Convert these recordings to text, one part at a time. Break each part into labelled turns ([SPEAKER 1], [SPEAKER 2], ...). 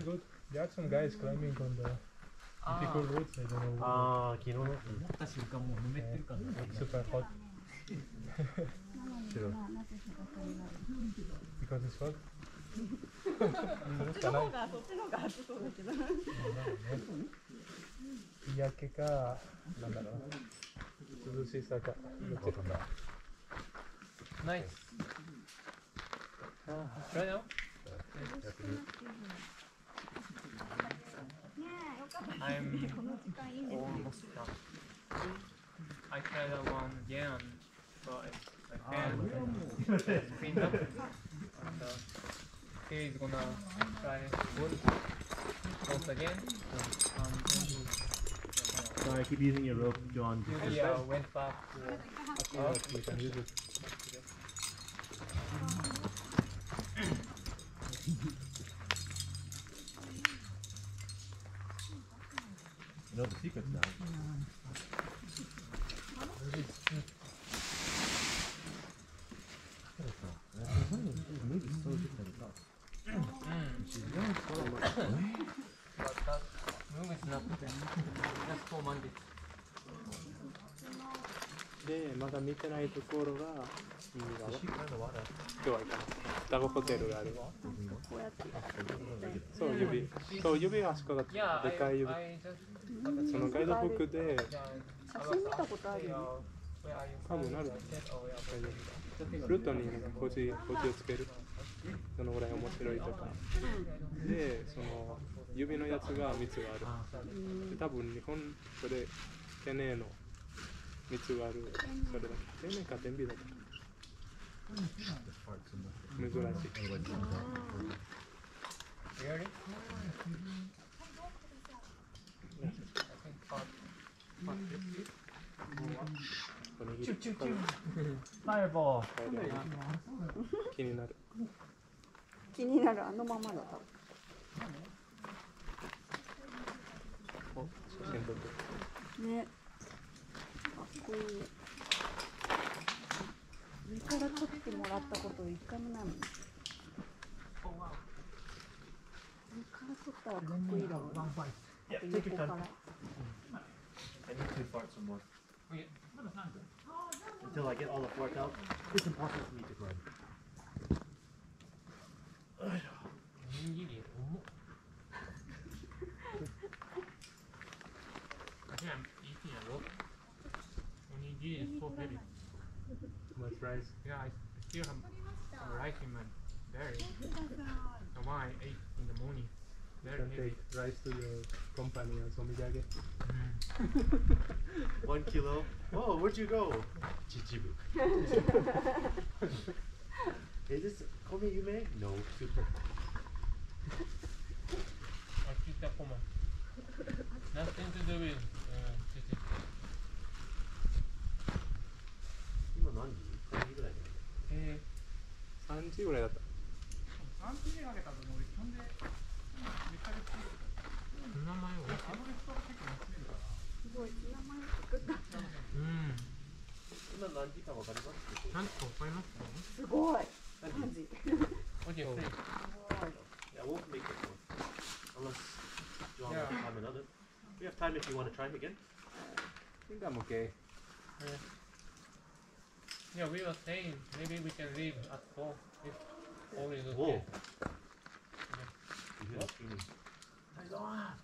[SPEAKER 1] good. There are some guys climbing on the difficult routes. I don't know.
[SPEAKER 2] ああ、昨日の。
[SPEAKER 3] 持った瞬間もうぬめってるから。
[SPEAKER 1] It's super hot. Because it's hot.
[SPEAKER 4] そっちの方が暑そうだけど。
[SPEAKER 1] 日焼けか、なんだろう。涼しさか。どっちか。
[SPEAKER 3] Nice. Right now? I'm almost done. I tried that one again, but I failed. Cleaned up. And he is gonna try once again.
[SPEAKER 2] So I keep using your rope, John.
[SPEAKER 3] Yeah, went back to up.
[SPEAKER 1] You can use it.
[SPEAKER 2] You know the secrets now.
[SPEAKER 3] But that move is not just for Monday.
[SPEAKER 1] で、まだ見てないところが右側。今日は行かない。双子ホテルがあるわ。そう、指があそこがで
[SPEAKER 3] Yeah,
[SPEAKER 1] かい指。
[SPEAKER 3] I just
[SPEAKER 1] そのガイドブックで、
[SPEAKER 4] 写真見たことあるよ。
[SPEAKER 1] 多分ある。ルートに星をつける。そのぐらい面白いとか。で、その指のやつが3つがある。で多分日本それ天然の3つがある。それだけ。天然か天美だったか。珍しい。
[SPEAKER 3] Really?
[SPEAKER 2] Fireball.
[SPEAKER 1] 気になる。
[SPEAKER 4] 気になるあのままだと。
[SPEAKER 1] お、写真撮ってる。
[SPEAKER 4] ね。かっこいい。上から撮ってもらったこと一回もないもん。上から撮ったらかっこいいだろうな。
[SPEAKER 2] Yeah, take your
[SPEAKER 4] 横か
[SPEAKER 2] time.
[SPEAKER 4] ら。
[SPEAKER 2] I need to fart some more.
[SPEAKER 3] Okay.
[SPEAKER 2] Until I get all the farts out, it's impossible for me to climb.
[SPEAKER 3] おにぎり重っ。I think I'm eating a lot. Onigiri is so heavy.
[SPEAKER 1] Too much rice.
[SPEAKER 3] Yeah, I still have some rice in my belly. The one I ate in the morning.
[SPEAKER 1] You
[SPEAKER 3] Very
[SPEAKER 1] can
[SPEAKER 3] heavy.
[SPEAKER 1] take rice to your company as omiyage.
[SPEAKER 2] 1 kilo. Oh, where'd you go? Chichibu. Is this Komi Yume? No, super.
[SPEAKER 3] I keep that common. Nothing to do with chichi.
[SPEAKER 2] 今何時 ?3 時ぐらいだよね。
[SPEAKER 1] 3時ぐらいだった。
[SPEAKER 3] 3時にかけたと思う。ほんで、めっちゃ美味しい。名前を。あのレストラン結構安いから。
[SPEAKER 4] すごい名前作った。
[SPEAKER 2] 今何時かわかります？
[SPEAKER 3] 何かわかりますか？
[SPEAKER 4] すごい。マジ。
[SPEAKER 3] Okay, please.
[SPEAKER 2] Yeah, I won't make it one. Unless John
[SPEAKER 3] Yeah.
[SPEAKER 2] wants to climb another. We have time if you want to try it again.
[SPEAKER 1] I think I'm okay.
[SPEAKER 3] Yeah, we were saying maybe we can leave at 4 if all is okay.
[SPEAKER 2] Whoa. You hear the screaming. Taiwan!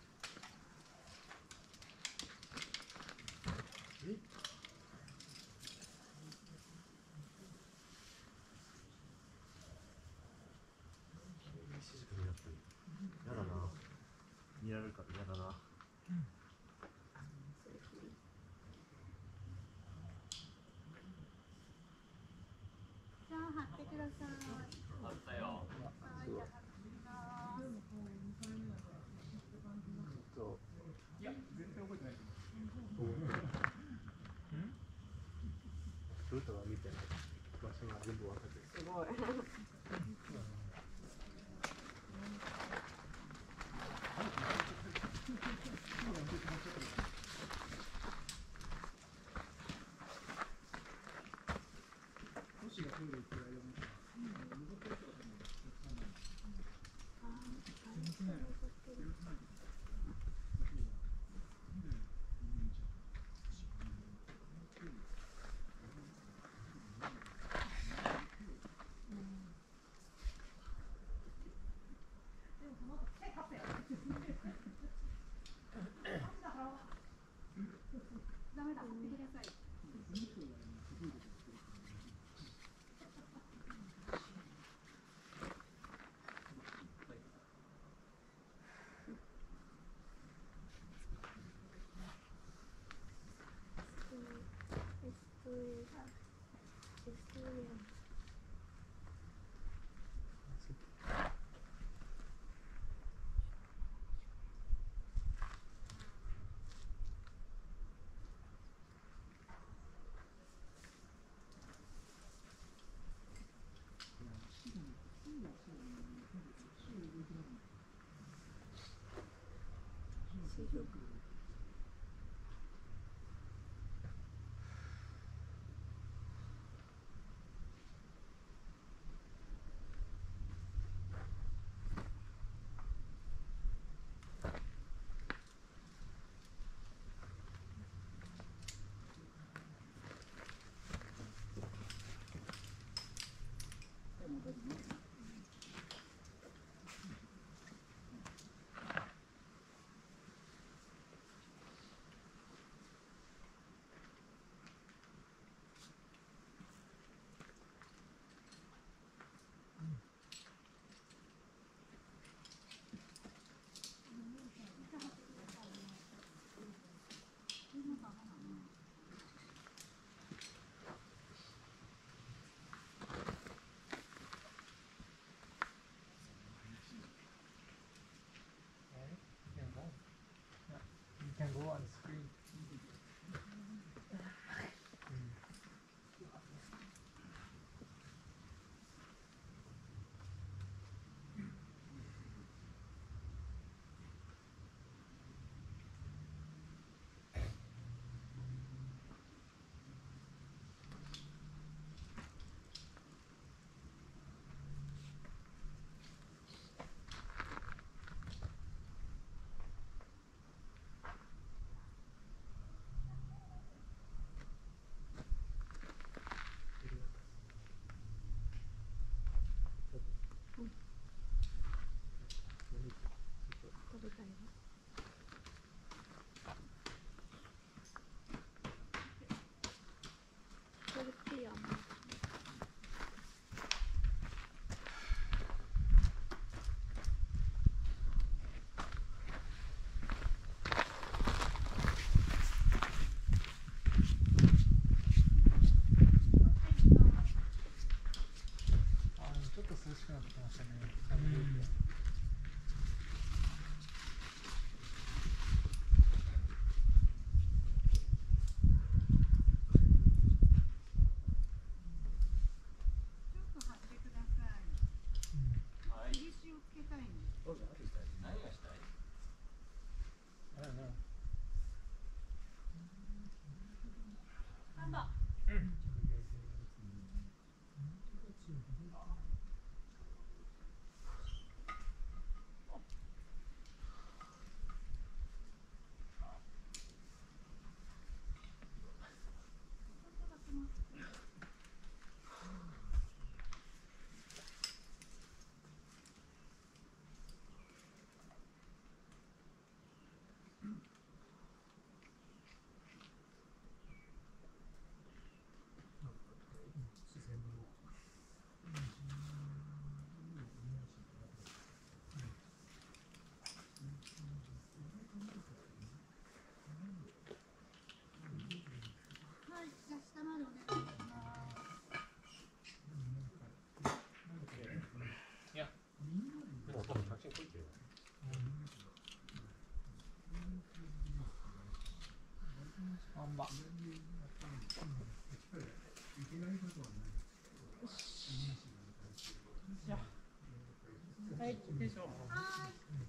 [SPEAKER 2] This is coming up to you. やだな。見られるから嫌だな。
[SPEAKER 4] じゃあ貼ってください。
[SPEAKER 3] あったよ。いや、全然覚えてない。
[SPEAKER 1] ルートは見てない。場所が全部分かってる。
[SPEAKER 4] すごい。
[SPEAKER 3] You can go on screen.ちょっと涼しくなってきましたね。はい、でしょう。